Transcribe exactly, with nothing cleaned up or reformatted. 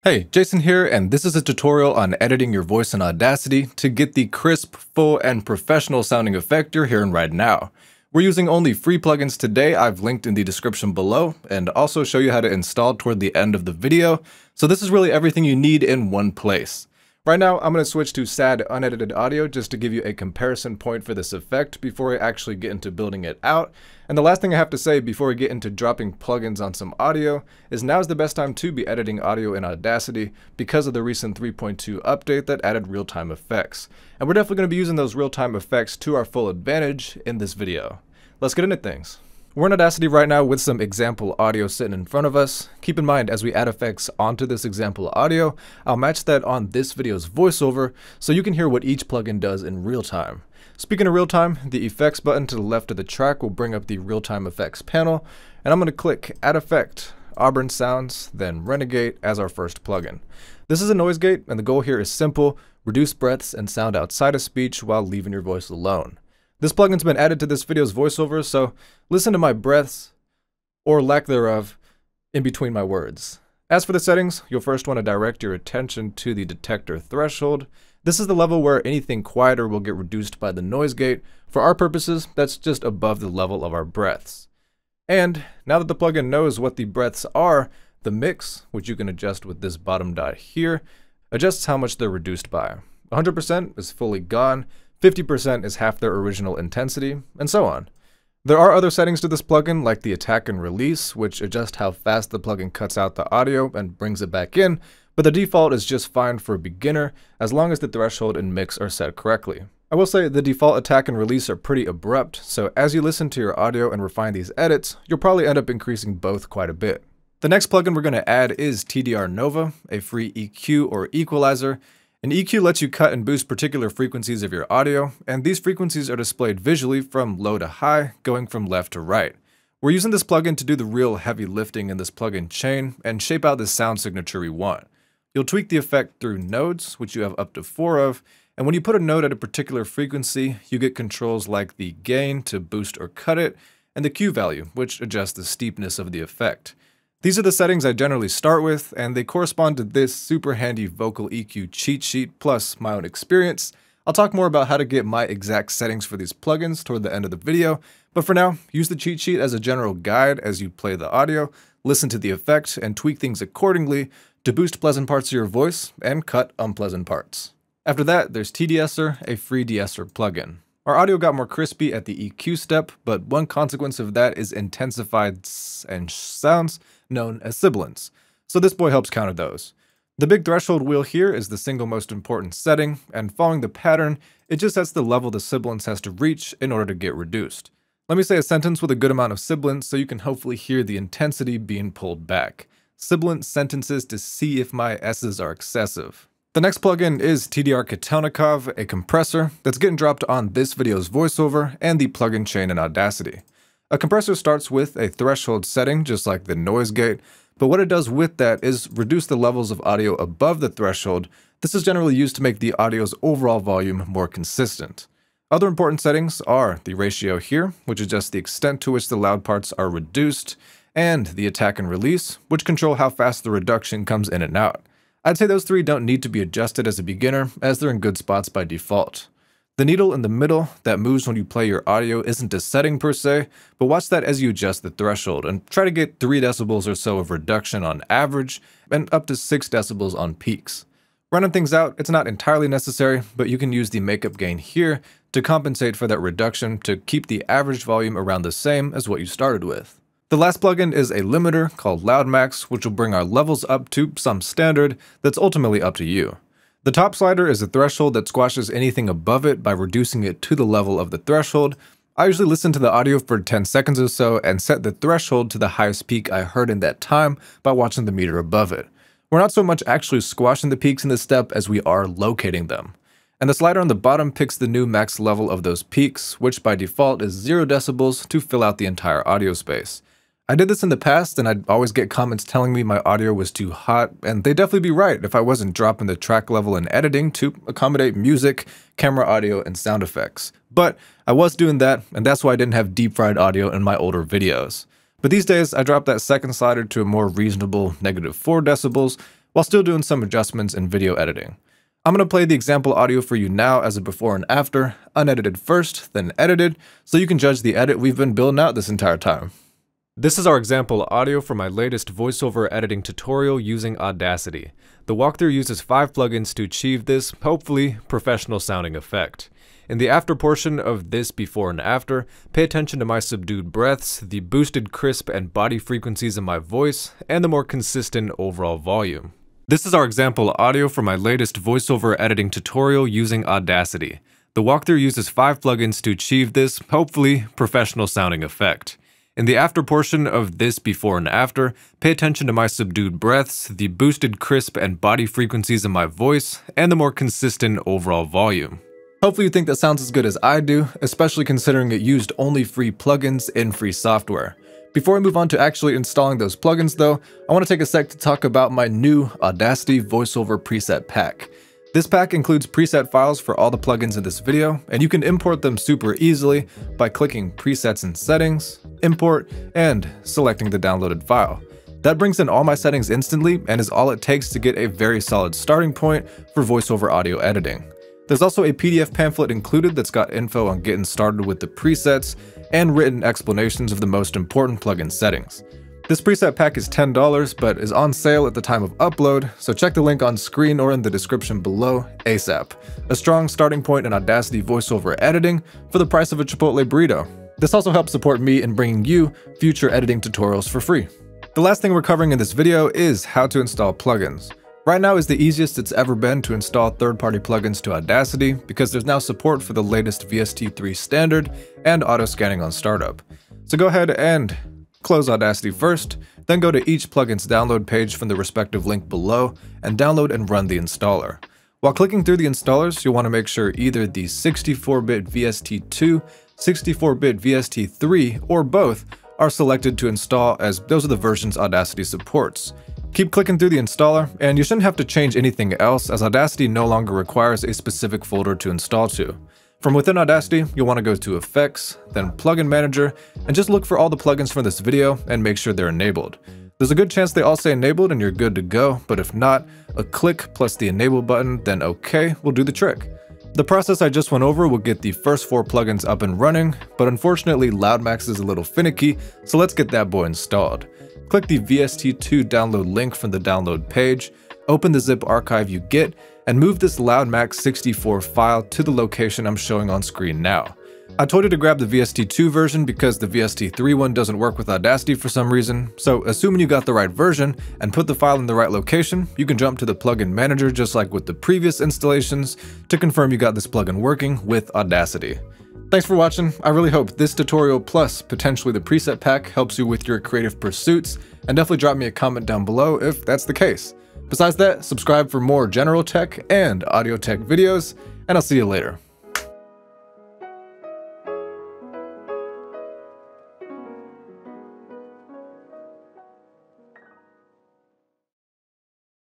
Hey, Jason here, and this is a tutorial on editing your voice in Audacity to get the crisp, full, and professional sounding effect you're hearing right now. We're using only free plugins today. I've linked in the description below, and also show you how to install toward the end of the video. So this is really everything you need in one place. Right now, I'm going to switch to S A D unedited audio just to give you a comparison point for this effect before I actually get into building it out. And the last thing I have to say before we get into dropping plugins on some audio is now is the best time to be editing audio in Audacity because of the recent three point two update that added real-time effects. And we're definitely going to be using those real-time effects to our full advantage in this video. Let's get into things. We're in Audacity right now with some example audio sitting in front of us. Keep in mind, as we add effects onto this example audio, I'll match that on this video's voiceover so you can hear what each plugin does in real time. Speaking of real time, the effects button to the left of the track will bring up the real-time effects panel, and I'm going to click Add Effect, Auburn Sounds, then Renegate as our first plugin. This is a noise gate, and the goal here is simple: reduce breaths and sound outside of speech while leaving your voice alone. This plugin's been added to this video's voiceover, so listen to my breaths, or lack thereof, in between my words. As for the settings, you'll first want to direct your attention to the detector threshold. This is the level where anything quieter will get reduced by the noise gate. For our purposes, that's just above the level of our breaths. And now that the plugin knows what the breaths are, the mix, which you can adjust with this bottom dot here, adjusts how much they're reduced by. one hundred percent is fully gone, fifty percent is half their original intensity, and so on. There are other settings to this plugin, like the attack and release, which adjust how fast the plugin cuts out the audio and brings it back in, but the default is just fine for a beginner, as long as the threshold and mix are set correctly. I will say the default attack and release are pretty abrupt, so as you listen to your audio and refine these edits, you'll probably end up increasing both quite a bit. The next plugin we're going to add is T D R Nova, a free E Q or equalizer. An E Q lets you cut and boost particular frequencies of your audio, and these frequencies are displayed visually from low to high, going from left to right. We're using this plugin to do the real heavy lifting in this plugin chain and shape out the sound signature we want. You'll tweak the effect through nodes, which you have up to four of, and when you put a node at a particular frequency, you get controls like the gain to boost or cut it, and the Q value, which adjusts the steepness of the effect. These are the settings I generally start with, and they correspond to this super handy vocal E Q cheat sheet plus my own experience. I'll talk more about how to get my exact settings for these plugins toward the end of the video, but for now, use the cheat sheet as a general guide as you play the audio, listen to the effect, and tweak things accordingly to boost pleasant parts of your voice and cut unpleasant parts. After that, there's T-De-Esser, a free de-esser plugin. Our audio got more crispy at the E Q step, but one consequence of that is intensified s and sh sounds known as sibilants. So this boy helps counter those. The big threshold wheel here is the single most important setting, and following the pattern, it just sets the level the sibilance has to reach in order to get reduced. Let me say a sentence with a good amount of sibilants so you can hopefully hear the intensity being pulled back. Sibilant sentences to see if my S's are excessive. The next plugin is T D R Kotelnikov, a compressor that's getting dropped on this video's voiceover and the plugin chain in Audacity. A compressor starts with a threshold setting, just like the noise gate, but what it does with that is reduce the levels of audio above the threshold. This is generally used to make the audio's overall volume more consistent. Other important settings are the ratio here, which adjusts the extent to which the loud parts are reduced, and the attack and release, which control how fast the reduction comes in and out. I'd say those three don't need to be adjusted as a beginner, as they're in good spots by default. The needle in the middle that moves when you play your audio isn't a setting per se, but watch that as you adjust the threshold and try to get three decibels or so of reduction on average and up to six decibels on peaks. Running things out, it's not entirely necessary, but you can use the makeup gain here to compensate for that reduction to keep the average volume around the same as what you started with. The last plugin is a limiter called LoudMax, which will bring our levels up to some standard that's ultimately up to you. The top slider is a threshold that squashes anything above it by reducing it to the level of the threshold. I usually listen to the audio for ten seconds or so and set the threshold to the highest peak I heard in that time by watching the meter above it. We're not so much actually squashing the peaks in this step as we are locating them. And the slider on the bottom picks the new max level of those peaks, which by default is zero decibels to fill out the entire audio space. I did this in the past, and I'd always get comments telling me my audio was too hot, and they'd definitely be right if I wasn't dropping the track level in editing to accommodate music, camera audio, and sound effects. But I was doing that, and that's why I didn't have deep fried audio in my older videos. But these days, I dropped that second slider to a more reasonable negative four decibels, while still doing some adjustments in video editing. I'm going to play the example audio for you now as a before and after, unedited first, then edited, so you can judge the edit we've been building out this entire time. This is our example audio for my latest voiceover editing tutorial using Audacity. The walkthrough uses five plugins to achieve this, hopefully, professional sounding effect. In the after portion of this before and after, pay attention to my subdued breaths, the boosted crisp and body frequencies in my voice, and the more consistent overall volume. This is our example audio for my latest voiceover editing tutorial using Audacity. The walkthrough uses five plugins to achieve this, hopefully, professional sounding effect. In the after portion of this before and after, pay attention to my subdued breaths, the boosted crisp and body frequencies in my voice, and the more consistent overall volume. Hopefully you think that sounds as good as I do, especially considering it used only free plugins in free software. Before we move on to actually installing those plugins though, I want to take a sec to talk about my new Audacity VoiceOver preset pack. This pack includes preset files for all the plugins in this video, and you can import them super easily by clicking Presets and Settings, Import, and selecting the downloaded file. That brings in all my settings instantly and is all it takes to get a very solid starting point for voiceover audio editing. There's also a P D F pamphlet included that's got info on getting started with the presets and written explanations of the most important plugin settings. This preset pack is ten dollars, but is on sale at the time of upload, so check the link on screen or in the description below ASAP. A strong starting point in Audacity voiceover editing for the price of a Chipotle burrito. This also helps support me in bringing you future editing tutorials for free. The last thing we're covering in this video is how to install plugins. Right now is the easiest it's ever been to install third-party plugins to Audacity because there's now support for the latest V S T three standard and auto scanning on startup. So go ahead and close Audacity first, then go to each plugin's download page from the respective link below and download and run the installer. While clicking through the installers, you'll want to make sure either the sixty-four bit V S T two, sixty-four bit V S T three, or both are selected to install, as those are the versions Audacity supports. Keep clicking through the installer, and you shouldn't have to change anything else as Audacity no longer requires a specific folder to install to. From within Audacity, you'll want to go to Effects, then Plugin Manager, and just look for all the plugins from this video and make sure they're enabled. There's a good chance they all say enabled and you're good to go, but if not, a click plus the enable button, then OK will do the trick. The process I just went over will get the first four plugins up and running, but unfortunately LoudMax is a little finicky, so let's get that boy installed. Click the V S T two download link from the download page, open the zip archive you get, and move this LoudMax sixty-four file to the location I'm showing on screen now. I told you to grab the V S T two version because the V S T three one doesn't work with Audacity for some reason, so assuming you got the right version and put the file in the right location, you can jump to the plugin manager just like with the previous installations to confirm you got this plugin working with Audacity. Thanks for watching. I really hope this tutorial plus potentially the preset pack helps you with your creative pursuits, and definitely drop me a comment down below if that's the case. Besides that, subscribe for more general tech and audio tech videos, and I'll see you later.